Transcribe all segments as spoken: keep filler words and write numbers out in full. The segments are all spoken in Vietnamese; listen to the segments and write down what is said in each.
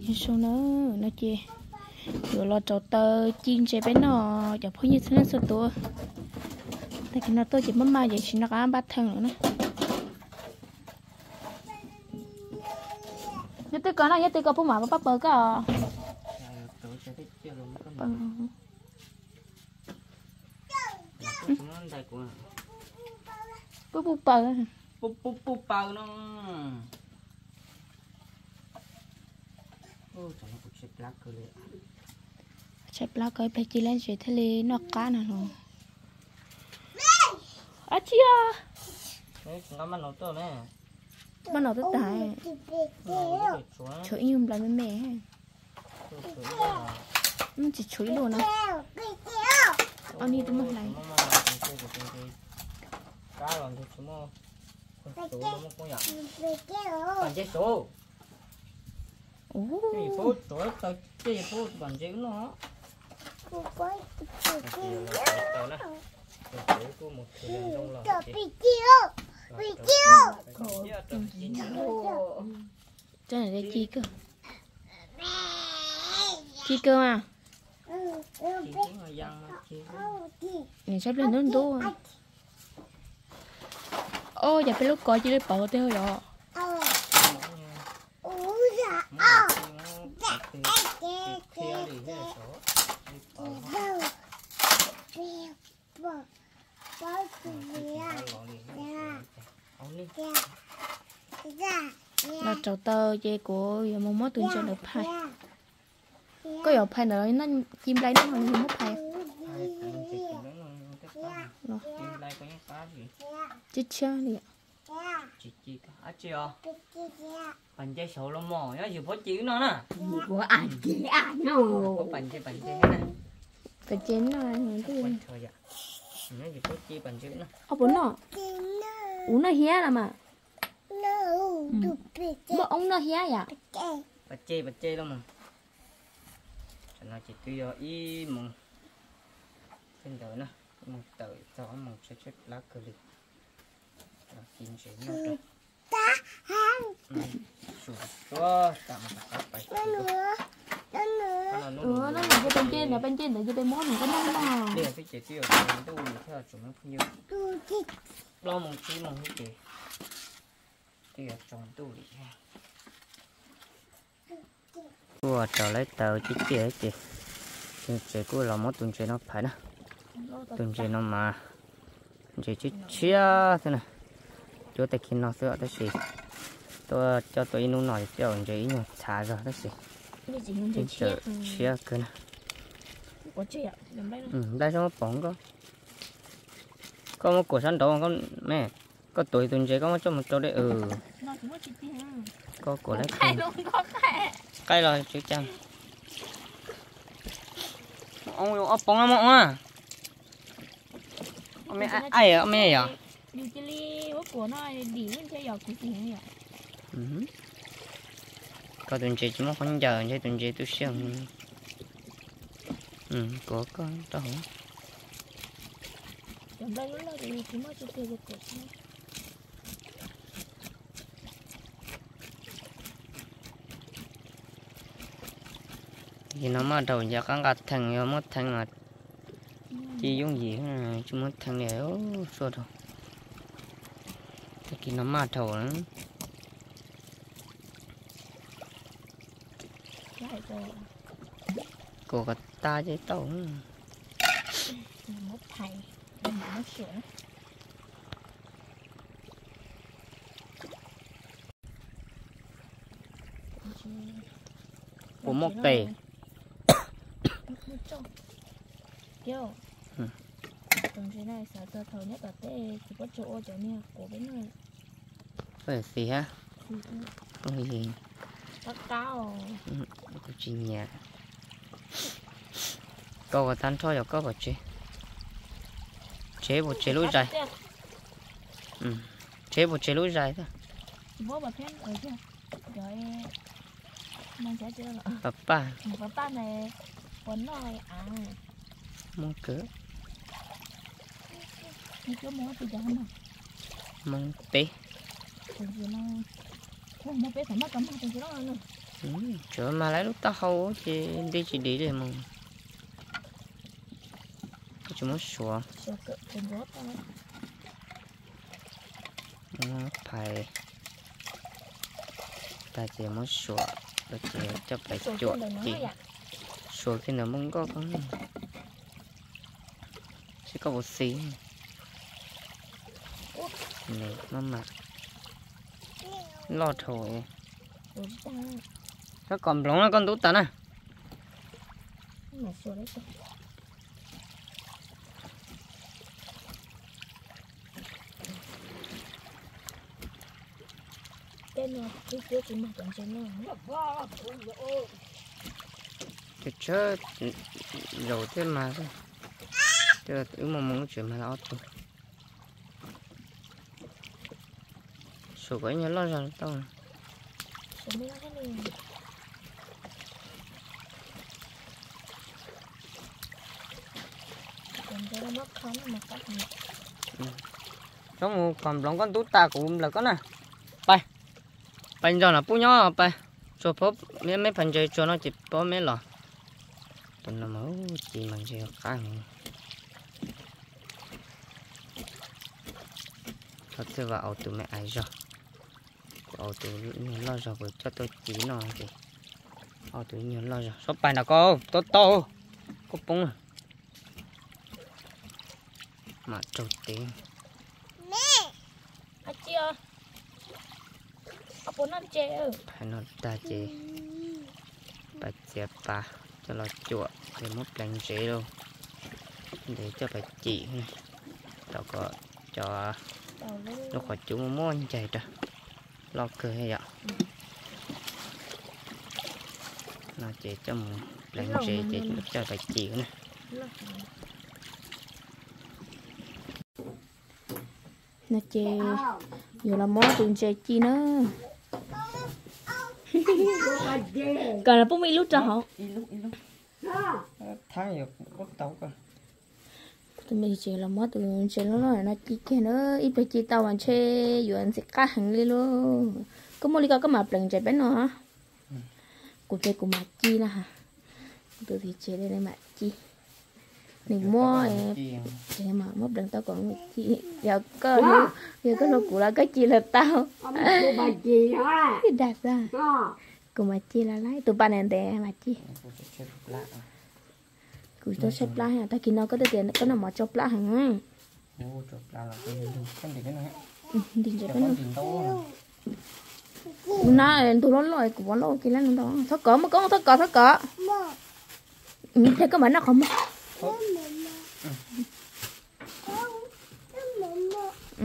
như số nó nó chê rồi lo trâu tơ chiên chế bé nó giờ phơi như thế này số tua tại khi nó tôi chỉ mắm mai vậy chỉ nó có bát thân nữa nè nhất tôi có này nhất tôi có bố mẹ bắp bơ cái à búp búp bơ búp búp búp bơ nó ôi trời nó cũng xếp lá cơ liền xếp lá cơ phải chỉ lên dưới thế li nó cá nào rồi à chia đấy nó mà nó to nè bắt đầu tới tại chửi nhung lại với mẹ nó chỉ chửi luôn á anh đi tới một này cá rồi thì chúng nó con số nó có nhận bản chế số cái phố tối tao cái phố bản chế nó cái này để chi cơ chi cơ à mình sắp lên nó đủ ô giờ phải lúc coi chỉ để bỏ tiêu rồi là trâu tơ dê của giờ một món tuần cho được phai có giờ phai nữa nó chim lấy nó không mất phai chết chưa đi chị chị à chị à bản chế số lắm mò nhá chỉ có chữ nó nè của anh chị anh nó có bản chế bản chế này phải chén nó cái gì thôi ạ nó chỉ có chi bản chữ nó ô bốn nó uống nó hé là mà bữa ông nó hé vậy bản chế bản chế đâu mà nó chỉ tuy ý mong trên đời nè mong tới cho mong sẽ chết lá cờ liệt là kim sẽ nó rồi sụp quá tạm bắt phải ừ nó là cái bên trên là bên trên là cái bên món mình có nó mà đây là cái chế tiêu tôi đủ theo chúng nó không nhiều lo mong chi mong cái gì thì ở trong tủ đi cua trở lấy tàu chỉ chế chị chế cua là món tuần chế nó phải nè tuần chế nó mà chế chỉ chia thế này cho tới khi nó sửa tới gì tôi cho tôi nó nói cho chế nhau xả ra tới gì chế chia chia cái này ừ đây sao bỏng có có một cổ sắn đó con mẹ có tuổi tuần chế có một cho một chỗ đấy ừ có cổ đấy cây rồi chú chăng ông ông bông ông à ông mẹ ai à ông mẹ à đi chơi li của nó đi lên chơi giọt cái gì vậy có tuần chế chỉ một con giờ chơi tuần chế tôi xem ừ có con đó trong đây nó đi chỉ mới chơi chơi được thì nó mà đầu giờ con gạt thằng rồi mất thằng mà chỉ dùng gì này chỉ mất thằng này ó sao đâu thì nó mà đầu nữa cô gạt ta chứ tao mất thầy mất sữa của một tề kiểu tuần thế này sợ tơ thầu nhất là tê chỉ có chỗ chỗ này của bên này phải gì hả không gì tắc cao có chi nhẹ câu có tan thôi rồi câu có chế chế một chế lối dài ừ chế một chế lối dài thôi bố bà phép ở chưa rồi mang trái chưa là papa papa này quấn rồi à mong cỡ như cái món thì chẳng mà mong té thì nó không mua bé phải mất cắm hàng thì đó nữa Trời mà lấy lúc tao hâu thì đi chỉ đi để mong chúng nó sủa nó phải ta chỉ muốn sủa rồi chỉ cho phải chuột chỉ sủa thì nó mong có con chỉ có một xí này nó mặt lo thôi nó còn lỏng nó con tú tận à cái nó cái cái chỉ mà còn chơi nó cái chết rồi thế mà thôi chứ nếu mà muốn chuyện mà nó thôi số cái nhớ lo rồi tao số mấy cái này còn cái nó không mà cắt nhỉ trong còn lỏng con tú ta cũng là con nè bay bay giờ là bún nhỏ bay cho phốp mấy mấy phần chơi cho nó chỉ có mấy lò tuần nào máu chỉ mình chơi khang thật sự vào từ mẹ ai rồi vào từ nhiều lo rồi cho tôi chỉ nó thì vào từ nhiều lo rồi số bài nào cô to to có bún mà trâu tiếng à chưa à bún ăn chè ơ phải nó ta chỉ bà chè bà cho nó chuột để mốt lạnh dễ luôn để cho bà chị này đó có cho nó khỏi chú mua anh chạy ra lo cười hay vậy nó chỉ cho một lạnh dễ để cho bà chị này nó chè nhiều là món tụi chè chi nữa còn là bố mi lúc trò họ tháng giờ có tàu cơ tụi mình chỉ là món tụi chè nó nói nó chi kia nữa ít phải chi tao ăn chè rồi ăn sẽ cá hàng đi luôn có mua đi có mà lần chè bé nữa hả của chè của mặt chi là hả tụi thì chè đây là mặt chi mình mua chè mà mất lần tao còn một chi giờ có giờ có lô của là cái chi là tao đặt ra của mặt chi là lấy tụi bạn này để mặt chi của tôi xếp lá hả ta khi nào có tiền có nào mà chọc lá hả tiền cho cái nó tụi nó lôi của nó kia lên đó thất cỡ mà có thất cỡ thất cỡ thế có mà nó không ừ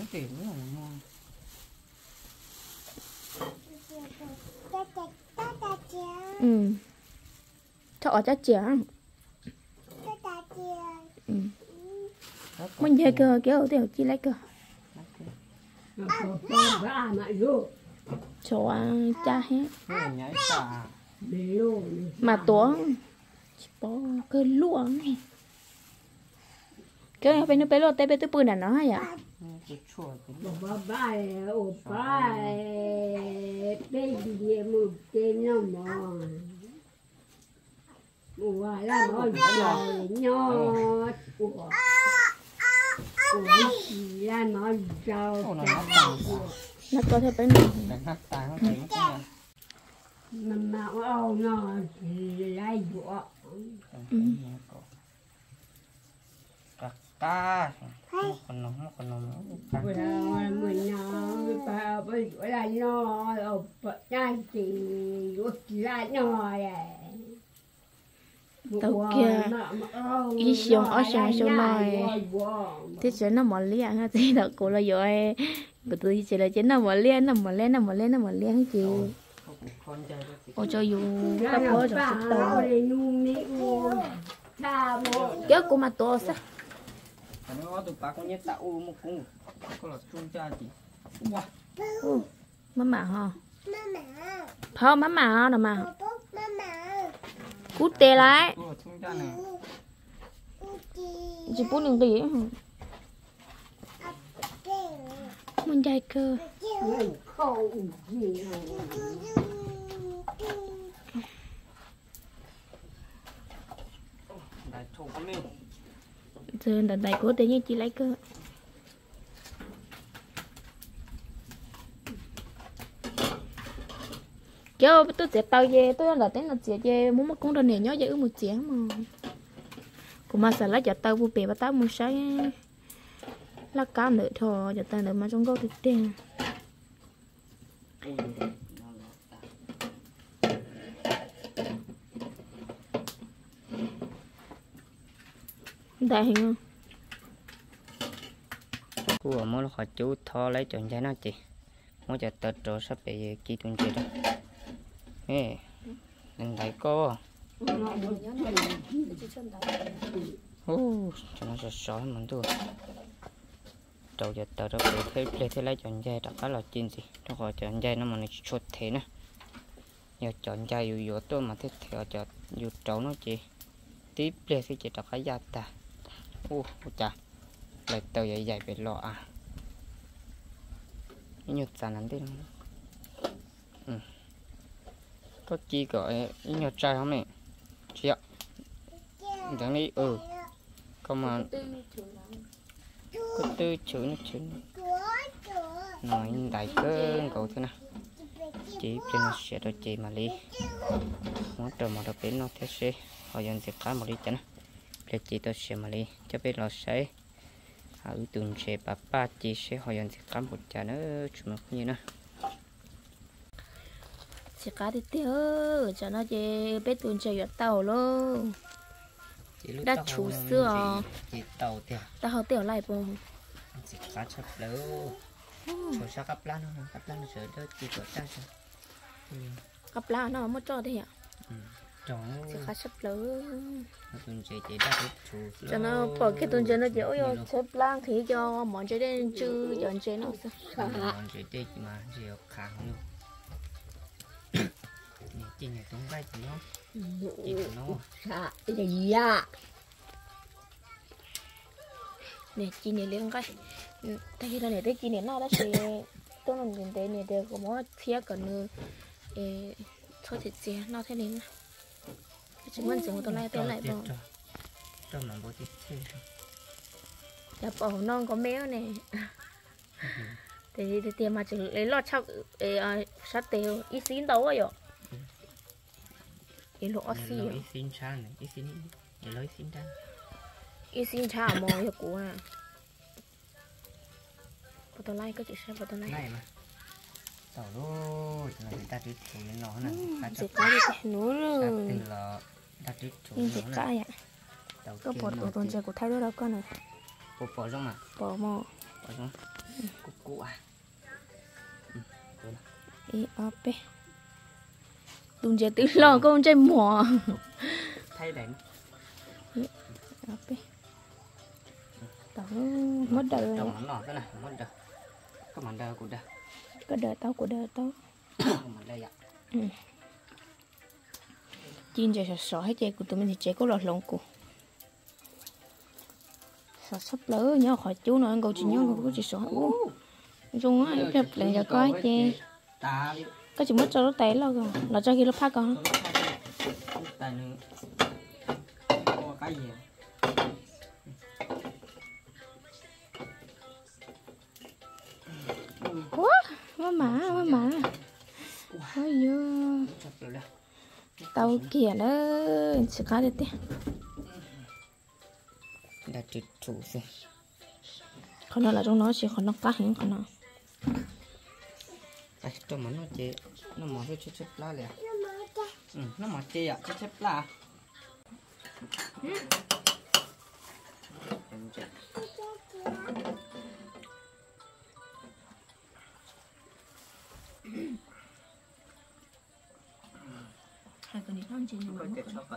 ừ cho ở chắc chả ừ mình chơi cơ kéo theo chi lấy cơ cho cha hết mà tổ bỏ cái lúa này cái bên nó bé lo tay bé tôi bự là nó hay à Bye bye, oh bye, baby, move trên nó mà, mùa là nó dài nhỏ, ủa, ủa chỉ là nó giàu nó có thể bên này, mà mà ô nó chỉ lại vợ, ta một con nó một con nó bây giờ mình nó bây bây giờ là nó ở bên chỉ lúc là nó này tao kia ý xong ở sang xong này thế chứ nó mỏ liền ha thì nó cũng là rồi của tôi chỉ là chỉ nó mỏ liền nó mỏ lên nó mỏ lên nó mỏ liền chị ôi cho dù các bố rồi tao kéo của mà to sao nó tụi bà con nhét tạo một con có là chung cha chị wow má mà ha thôi má mà ha nè mà cút tê lại chị bún đừng gì mình dai cơ giờ đợt này cố tự nhiên chị lấy cơ cho tôi sẽ tao về tôi là tiếng là chị về muốn mất con đơn này nhớ giữ một chén mà cũng mà sẽ lấy cho tao vui vẻ và tao muốn sáng lá cá nữa thôi cho tao nữa mà trong câu thì tiền đại hình không của mỗi lúc họ chú thò lấy chọn trái nó chị mỗi giờ tật rồi sắp bị chi tuần chị đó ê đừng thấy cô ô cho nó sẽ sói mình thôi đầu giờ tật rồi bị thế lấy thế lấy chọn trái đặc là chín gì nó gọi chọn trái nó mà nó chốt thế nè giờ chọn trái dù dù tôi mà thế theo chọn dù trâu nó chị tiếp lên thì chị đặc giá ta ô chà lại tàu dày dày bị lọ à nhật sản ăn thế ừ. Có chi gọi nhật trai không này chị ạ chẳng đi ừ có mà có tư chữ nó chữ nói đại cơ cậu thế nào chỉ trên nó sẽ đôi chị mà đi muốn trở mà đặc biệt nó thế sẽ họ dần sẽ khá một đi chắn để chị tôi sẽ mà đi cho biết là sẽ ở tuần sẽ bà ba chị sẽ họ dần sẽ khá một chả nữa chúng nó như nữa sẽ cá thì tiêu cho nó chơi biết tuần chơi ở tàu luôn đã chủ xưa chị tàu tiêu ta học tiểu lại bông chị cá sắp lỡ rồi sao cặp lá nó cặp lá nó sợ đó chị có ra sao cặp lá nó mới cho thế ạ sẽ khá sắp lỡ tuần chị chị đã biết chủ cho nó bỏ cái tuần chơi nó dễ ôi xếp lang thì cho món chơi đến chứ giờ chơi nó sao món chơi tết mà rượu kháng luôn chị này tung vai chị nó chị của nó Dạ, cái gì à? nè chị này lên cái thay khi này tới chị này nó đã sẽ tôi làm tiền tệ này đều có món phía còn nữa thôi thì chị nó thế này chỉ muốn chỉ một tuần này tên lại bỏ cho mà bố chị chơi đã bỏ non có méo này thì thì tiền mà chỉ lấy lọt chắc sát tiêu ít xin đâu rồi ít lọ xì ít xin cha này ít xin ít lấy xin cha ít xin cha mò cho cụ à bắt đầu like cái chị xem bắt đầu like này mà tao luôn là người ta chỉ thủ lên nó nè chỉ có đi nữa rồi từ là ta chỉ thủ nhưng chỉ lên cái ạ có bỏ tổ tuần chơi của thay đổi đâu con này bỏ bỏ trong mà bỏ mò bỏ trong cụ cụ à ý ốp tuần chơi tự lo con chơi mò thay đánh ốp tao mất đời trong nó nọ thế này mất đời có màn đời của đời có đời tao của đời tao màn đời ạ chín giờ sợ sợ hết chơi của tụi mình thì chơi có lọt lộn của sợ sắp lỡ nhớ khỏi chú nó ăn câu chuyện nhớ câu chuyện sợ chung á đẹp lại cho coi chơi có chỉ mất cho nó té lo rồi nó cho khi nó phát con cái gì quá má mã má mã ôi dơ tao kìa đó sẽ có được thế đã tuyệt thủ rồi còn nó là trong nó chỉ còn nó cá hình còn nó ai trong mà nó chế nó mò cái chép lá liền ừ nó mò chế à chép lá hai cái này nó chỉ có là chép sao vậy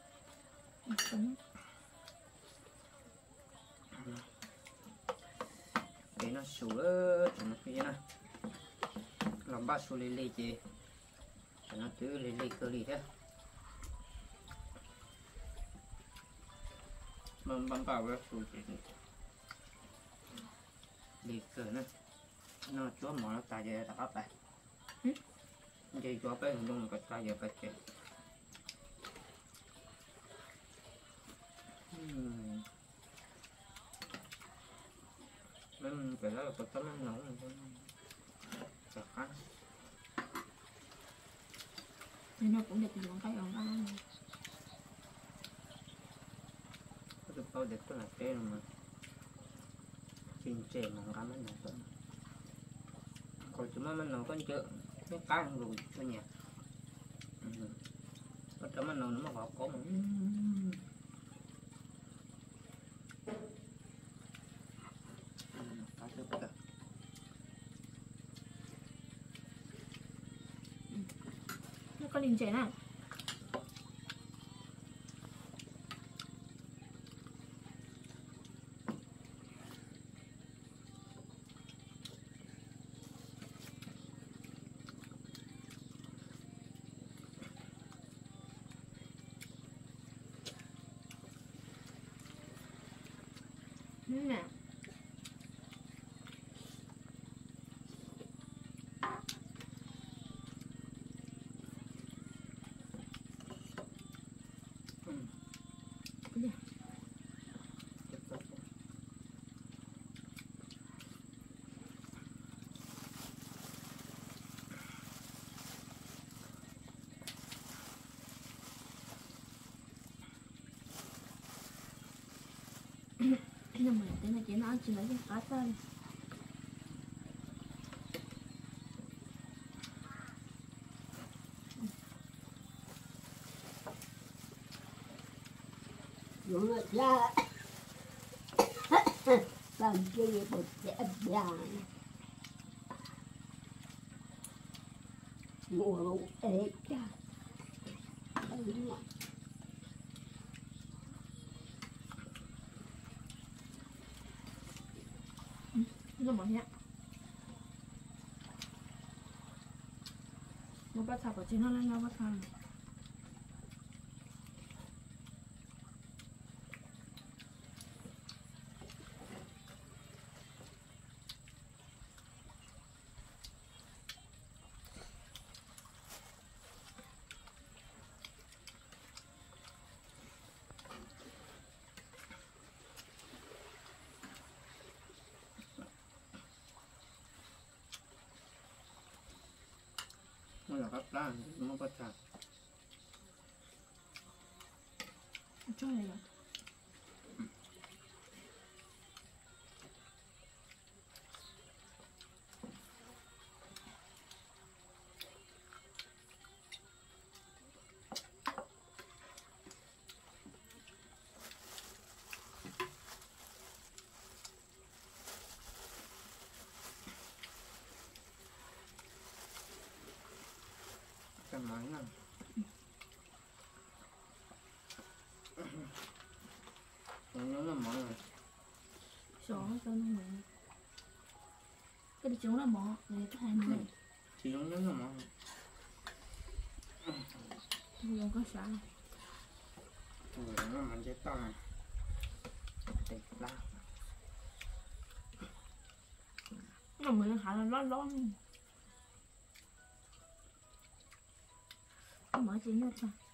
cái nó sủi cho nó kia nè làm ba sủi lì chị cho nó cứ lì lì cơ lì thế mình bắn vào cái sủi chị lì cơ nè nó chúa mỏ nó tài giờ đặt áp lại vậy chúa bé hình dung cái tài giờ phải chị là có tấm ăn nấu rồi chả ăn nên nó cũng được dùng cái ống ăn có được bao đẹp tôi là tên mà xin chè mà ăn nó nấu còn chúng nó nấu con chợ cái cá rồi thôi nhỉ có tấm ăn nấu nó mà có mà nó có linh chén à nè nhưng mà cái này chỉ nói chỉ lấy cái cá thôi Đúng rồi ra làm gì một đẹp dài mùa ế cha nó mỏng nhá nó bắt thảo của chị nó lên nó bắt thảo nó là gấp lá nó bắt chặt cho này rồi cái máy này nó là món này số cho nó mỏng cái đi chúng là mỏ này cái hai này thì nó là món này không có sao rồi nó mình sẽ to này đẹp lắm nó mới hả là lót lót mở chỉ nữa thôi